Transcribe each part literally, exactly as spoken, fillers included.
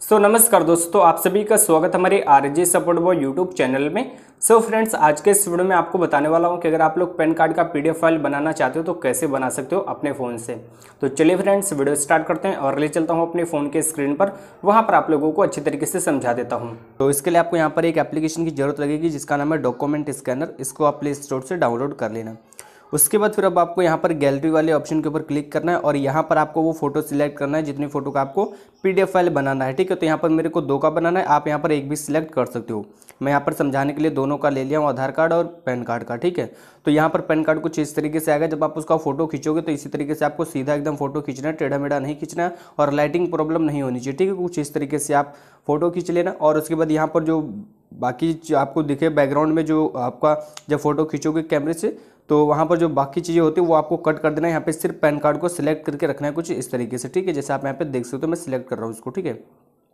सो so, नमस्कार दोस्तों, आप सभी का स्वागत हमारे RJ support boy YouTube channel में। सो so, फ्रेंड्स, आज के इस वीडियो में आपको बताने वाला हूं कि अगर आप लोग पैन कार्ड का पीडीएफ फाइल बनाना चाहते हो तो कैसे बना सकते हो अपने फ़ोन से। तो चलिए फ्रेंड्स, वीडियो स्टार्ट करते हैं और ले चलता हूं अपने फ़ोन के स्क्रीन पर, वहां पर आप लोगों को अच्छी तरीके से समझा देता हूँ। तो इसके लिए आपको यहाँ पर एक एप्लीकेशन की जरूरत लगेगी जिसका नाम है डॉक्यूमेंट स्कैनर। इसको आप प्ले स्टोर से डाउनलोड कर लेना। उसके बाद फिर अब आपको यहाँ पर गैलरी वाले ऑप्शन के ऊपर क्लिक करना है और यहाँ पर आपको वो फोटो सिलेक्ट करना है जितनी फोटो का आपको पीडीएफ फाइल बनाना है। ठीक है, तो यहाँ पर मेरे को दो का बनाना है, आप यहाँ पर एक भी सिलेक्ट कर सकते हो। मैं यहाँ पर समझाने के लिए दोनों का ले लिया हूँ, आधार कार्ड और पैन कार्ड का। ठीक है, तो यहाँ पर पैन कार्ड कुछ इस तरीके से आएगा। जब आप उसका फोटो खींचोगे तो इसी तरीके से आपको सीधा एकदम फोटो खींचना है, टेढ़ा मेढ़ा नहीं खींचना है और लाइटिंग प्रॉब्लम नहीं होनी चाहिए। ठीक है, कुछ इस तरीके से आप फोटो खींच लेना और उसके बाद यहाँ पर जो बाकी आपको दिखे बैकग्राउंड में जो आपका जब फोटो खींचोगे कैमरे से तो वहाँ पर जो बाकी चीज़ें होती है वो आपको कट कर देना है। यहाँ पे सिर्फ पैन कार्ड को सिलेक्ट करके रखना है कुछ इस तरीके से। ठीक है, जैसे आप यहाँ पे देख सकते हो मैं सिलेक्ट कर रहा हूँ इसको। ठीक है,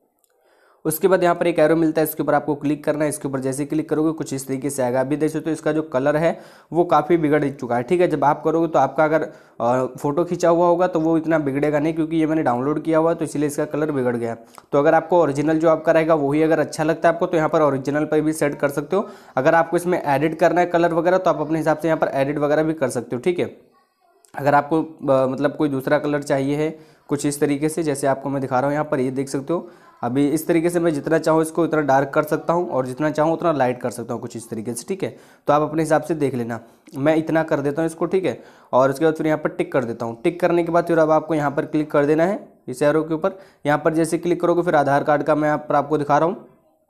उसके बाद यहाँ पर एक एरो मिलता है, इसके ऊपर आपको क्लिक करना है। इसके ऊपर जैसे क्लिक करोगे कुछ इस तरीके से आएगा। अभी देख सकते हो इसका जो कलर है वो काफ़ी बिगड़ चुका है। ठीक है, जब आप करोगे तो आपका अगर फोटो खींचा हुआ होगा तो वो इतना बिगड़ेगा नहीं, क्योंकि ये मैंने डाउनलोड किया हुआ है तो इसलिए इसका कलर बिगड़ गया। तो अगर आपको ओरिजिनल जो आपका रहेगा वही अगर अच्छा लगता है आपको तो यहाँ पर ओरिजिनल पर भी सेट कर सकते हो। अगर आपको इसमें एडिट करना है कलर वगैरह तो आप अपने हिसाब से यहाँ पर एडिट वगैरह भी कर सकते हो। ठीक है, अगर आपको मतलब कोई दूसरा कलर चाहिए है कुछ इस तरीके से, जैसे आपको मैं दिखा रहा हूँ यहाँ पर, ये देख सकते हो। अभी इस तरीके से मैं जितना चाहूँ इसको इतना डार्क कर सकता हूँ और जितना चाहूँ उतना लाइट कर सकता हूँ कुछ इस तरीके से। ठीक है, तो आप अपने हिसाब से देख लेना। मैं इतना कर देता हूँ इसको। ठीक है, और उसके बाद फिर यहाँ पर टिक कर देता हूँ। टिक करने के बाद फिर अब आपको यहाँ पर क्लिक कर देना है इस एरो के ऊपर। यहाँ पर जैसे क्लिक करोगे फिर आधार कार्ड का मैं यहाँ पर आपको दिखा रहा हूँ,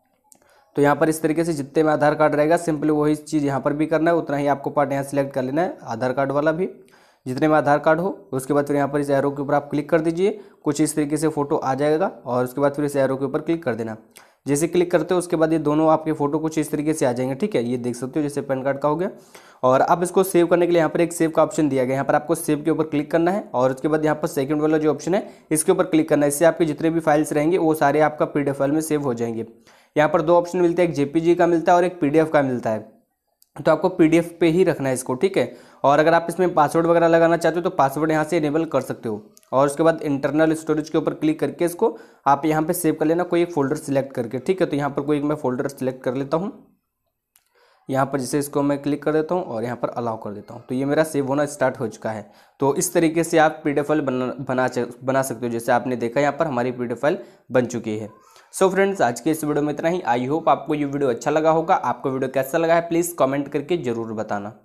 तो यहाँ पर इस तरीके से जितने में आधार कार्ड रहेगा सिंपली वही चीज़ यहाँ पर भी करना है, उतना ही आपको पार्ट यहाँ सिलेक्ट कर लेना है, आधार कार्ड वाला भी जितने में आधार कार्ड हो। उसके बाद फिर यहाँ पर इस एरो के ऊपर आप क्लिक कर दीजिए, कुछ इस तरीके से फोटो आ जाएगा और उसके बाद फिर इस एरो के ऊपर क्लिक कर देना। जैसे क्लिक करते हो उसके बाद ये दोनों आपके फोटो कुछ इस तरीके से आ जाएंगे। ठीक है, ये देख सकते हो जैसे पैन कार्ड का हो गया। और अब इसको सेव करने के लिए यहाँ पर एक सेव का ऑप्शन दिया गया, यहाँ पर आपको सेव के ऊपर क्लिक करना है और उसके बाद यहाँ पर सेकंड वाला जो ऑप्शन है इसके ऊपर क्लिक करना है। इससे आपके जितने भी फाइल्स रहेंगे वो सारे आपका पीडीएफ फाइल में सेव हो जाएंगे। यहाँ पर दो ऑप्शन मिलते हैं, एक जेपीजी का मिलता है और एक पीडीएफ का मिलता है, तो आपको पीडीएफ पे ही रखना है इसको। ठीक है, और अगर आप इसमें पासवर्ड वगैरह लगाना चाहते हो तो पासवर्ड यहाँ से इनेबल कर सकते हो और उसके बाद इंटरनल स्टोरेज के ऊपर क्लिक करके इसको आप यहाँ पे सेव कर लेना, कोई एक फोल्डर सिलेक्ट करके। ठीक है, तो यहाँ पर कोई एक मैं फोल्डर सिलेक्ट कर लेता हूँ। यहाँ पर जैसे इसको मैं क्लिक कर देता हूँ और यहाँ पर अलाउ कर देता हूँ, तो ये मेरा सेव होना स्टार्ट हो चुका है। तो इस तरीके से आप पीडीएफ फाइल बना बना बना सकते हो। जैसे आपने देखा यहाँ पर हमारी पीडीएफ फाइल बन चुकी है। सो so फ्रेंड्स, आज के इस वीडियो में इतना ही। आई होप आपको ये वीडियो अच्छा लगा होगा। आपको वीडियो कैसा लगा है प्लीज़ कमेंट करके जरूर बताना।